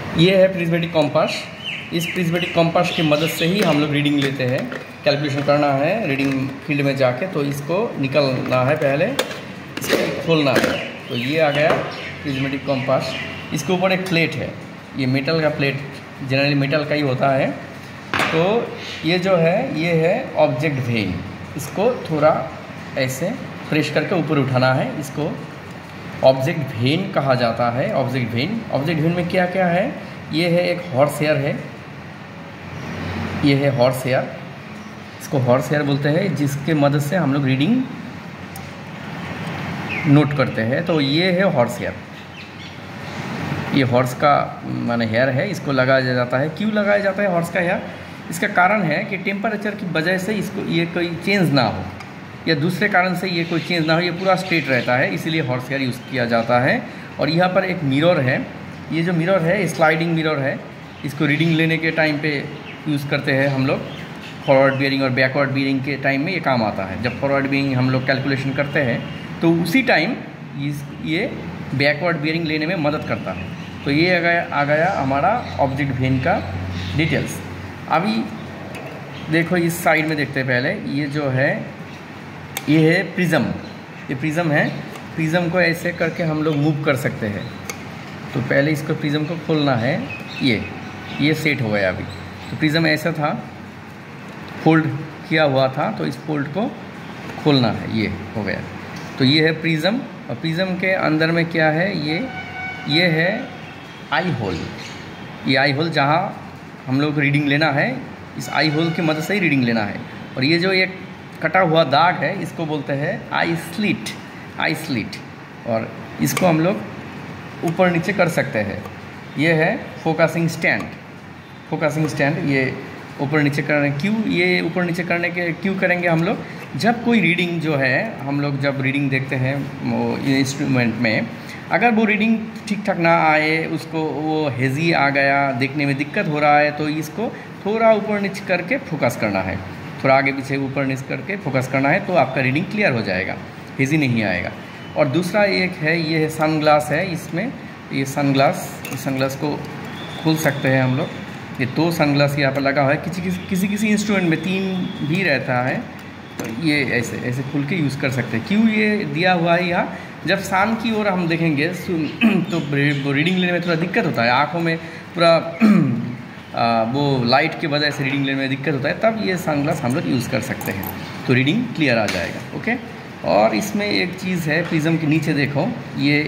ये है prismatic compass. इस प्रिज्मेटिक कॉम्पास की मदद से ही हम लोग रीडिंग लेते हैं। कैलकुलेशन करना है रीडिंग फील्ड में जाके, तो इसको निकलना है, पहले इसको खोलना है। तो ये आ गया प्रिज्मेटिक कॉम्पास। इसके ऊपर एक प्लेट है, ये मेटल का प्लेट, जनरली मेटल का ही होता है। तो ये जो है ये है ऑब्जेक्ट वेन। इसको थोड़ा ऐसे प्रेस करके ऊपर उठाना है। इसको ऑब्जेक्ट वेन कहा जाता है। ऑब्जेक्ट वेन में क्या क्या है? ये है एक हॉर्स हेयर है, ये है हॉर्स हेयर, इसको हॉर्स हेयर बोलते हैं, जिसके मदद से हम लोग रीडिंग नोट करते हैं। तो ये है हॉर्स हेयर, ये हॉर्स का माने हेयर है, इसको लगाया जाता है। क्यों लगाया जाता है हॉर्स का हेयर? इसका कारण है कि टेम्परेचर की वजह से इसको ये कोई चेंज ना हो, या दूसरे कारण से ये कोई चेंज ना हो, ये पूरा स्ट्रेट रहता है, इसीलिए हॉर्स हेयर यूज़ किया जाता है। और यहाँ पर एक मिरर है, ये जो मिरर है स्लाइडिंग मिरर है, इसको रीडिंग लेने के टाइम पे यूज़ करते हैं हम लोग। फॉरवर्ड बियरिंग और बैकवर्ड बियरिंग के टाइम में ये काम आता है। जब फॉरवर्ड बियरिंग हम लोग कैलकुलेशन करते हैं तो उसी टाइम ये बैकवर्ड बियरिंग लेने में मदद करता है। तो ये आ गया हमारा ऑब्जेक्ट वेन का डिटेल्स। अभी देखो इस साइड में देखते हैं पहले, ये जो है ये है प्रिज्म, ये प्रिज्म है। प्रिज्म को ऐसे करके हम लोग मूव कर सकते हैं। तो पहले इसको प्रिज्म को खोलना है, ये सेट हो गया अभी। तो प्रिज्म ऐसा था, फोल्ड किया हुआ था, तो इस फोल्ड को खोलना है, ये हो गया। तो ये है प्रिज्म, और प्रिज्म के अंदर में क्या है? ये है आई होल। ये आई होल जहाँ हम लोग रीडिंग लेना है, इस आई होल की मदद से ही रीडिंग लेना है। और ये जो एक कटा हुआ दाग है, इसको बोलते हैं आई स्लिट। और इसको हम लोग ऊपर नीचे कर सकते हैं। ये है फोकसिंग स्टैंड। ये ऊपर नीचे करने, क्यों ये ऊपर नीचे करने के क्यों करेंगे हम लोग? जब कोई रीडिंग जो है, हम लोग जब रीडिंग देखते हैं वो इंस्ट्रूमेंट में, अगर वो रीडिंग ठीक ठाक ना आए, उसको वो हेज़ी आ गया, देखने में दिक्कत हो रहा है, तो इसको थोड़ा ऊपर नीचे करके फोकस करना है, थोड़ा आगे पीछे ऊपर नीचे करके फोकस करना है, तो आपका रीडिंग क्लियर हो जाएगा, हेज़ी नहीं आएगा। और दूसरा एक है, ये है सनग्लास है, इसमें ये सनग्लास को खोल सकते हैं हम लोग। ये 2 सनग्लास यहाँ पर लगा हुआ है, किसी इंस्ट्रूमेंट में 3 भी रहता है। तो ये ऐसे खुल के यूज़ कर सकते हैं। क्यों ये दिया हुआ है यहाँ? जब सान की ओर हम देखेंगे तो रीडिंग लेने में थोड़ा दिक्कत होता है, आँखों में पूरा वो लाइट की वजह से रीडिंग लेने में दिक्कत होता है, तब ये सनग्लास हम लोग यूज़ कर सकते हैं, तो रीडिंग क्लियर आ जाएगा। ओके। और इसमें एक चीज़ है, प्रिज्म के नीचे देखो, ये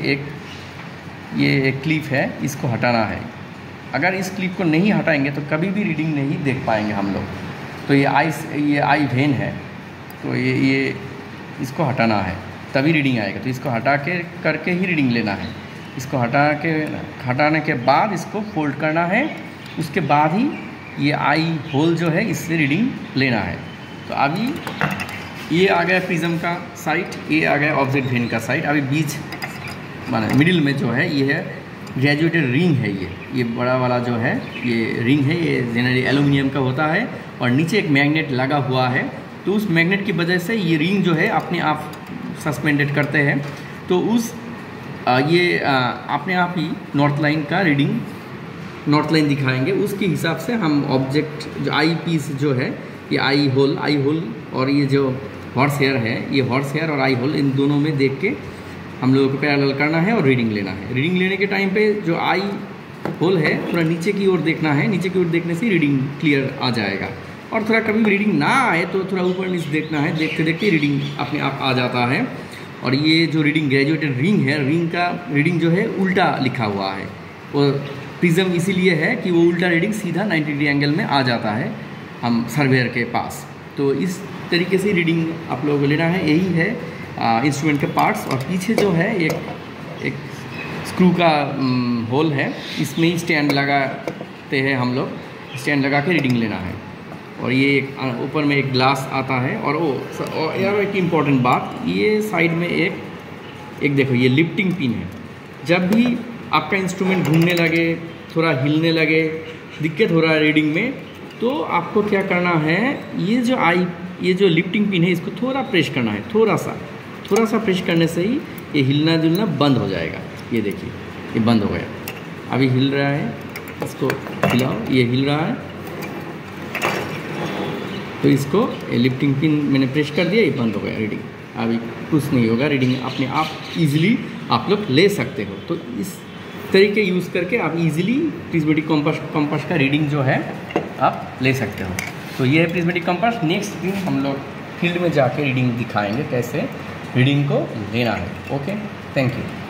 एक क्लिप है, इसको हटाना है। अगर इस क्लिप को नहीं हटाएंगे तो कभी भी रीडिंग नहीं देख पाएंगे हम लोग। तो ये आई वेन है, तो ये इसको हटाना है, तभी रीडिंग आएगा। तो इसको हटा के करके ही रीडिंग लेना है। इसको हटाने के बाद इसको फोल्ड करना है, उसके बाद ही ये आई होल जो है इससे रीडिंग लेना है। तो अभी ये आ गया प्रिज्म का साइड, ये आ गया ऑब्जेक्ट वेन का साइड। अभी बीच माने मिडिल में जो है ये है ग्रेजुएटेड रिंग है। ये बड़ा वाला जो है ये रिंग है, ये जनरली एल्यूमिनियम का होता है, और नीचे एक मैग्नेट लगा हुआ है। तो उस मैग्नेट की वजह से ये रिंग जो है अपने आप सस्पेंडेड करते हैं। तो ये अपने आप ही नॉर्थ लाइन दिखाएंगे। उसके हिसाब से हम ऑब्जेक्ट जो आई पीस जो है, ये आई होल और ये जो हॉर्स हेयर है, ये हॉर्स हेयर और आई होल, इन दोनों में देख के हम लोगों को पैरेलल करना है और रीडिंग लेना है। रीडिंग लेने के टाइम पे जो आई होल है थोड़ा नीचे की ओर देखना है, नीचे की ओर देखने से रीडिंग क्लियर आ जाएगा। और थोड़ा कभी रीडिंग ना आए तो थोड़ा ऊपर नीचे देखना है, देखते देखते रीडिंग अपने आप आ जाता है। और ये जो रीडिंग ग्रेजुएटेड रिंग है, रिंग का रीडिंग जो है उल्टा लिखा हुआ है, और प्रिज्म इसीलिए है कि वो उल्टा रीडिंग सीधा 90 डिग्री एंगल में आ जाता है हम सर्वेयर के पास। तो इस तरीके से रीडिंग आप लोगों को लेना है। यही है इंस्ट्रूमेंट के पार्ट्स। और पीछे जो है एक स्क्रू का होल है, इसमें ही स्टैंड लगाते हैं हम लोग, स्टैंड लगा के रीडिंग लेना है। और ये ऊपर में एक ग्लास आता है। और यार एक इम्पॉर्टेंट बात, ये साइड में एक देखो, ये लिफ्टिंग पिन है। जब भी आपका इंस्ट्रूमेंट घूमने लगे, थोड़ा हिलने लगे, दिक्कत हो रहा है रीडिंग में, तो आपको क्या करना है, ये जो लिफ्टिंग पिन है इसको थोड़ा प्रेस करना है, थोड़ा सा प्रेस करने से ही ये हिलना जुलना बंद हो जाएगा। ये देखिए, ये बंद हो गया, अभी हिल रहा है, इसको हिलाओ, ये हिल रहा है, तो इसको लिफ्टिंग पिन मैंने प्रेस कर दिया, ये बंद हो गया रीडिंग। अभी कुछ नहीं होगा, रीडिंग अपने आप इजीली आप लोग ले सकते हो। तो इस तरीके यूज़ करके आप इजीली प्रिज्मेटिक कंपास का रीडिंग जो है आप ले सकते हो। तो ये है प्रिज्मेटिक कंपास। नेक्स्ट दिन हम लोग फील्ड में जाके रीडिंग दिखाएंगे कैसे रीडिंग को लेना है। Okay, thank you.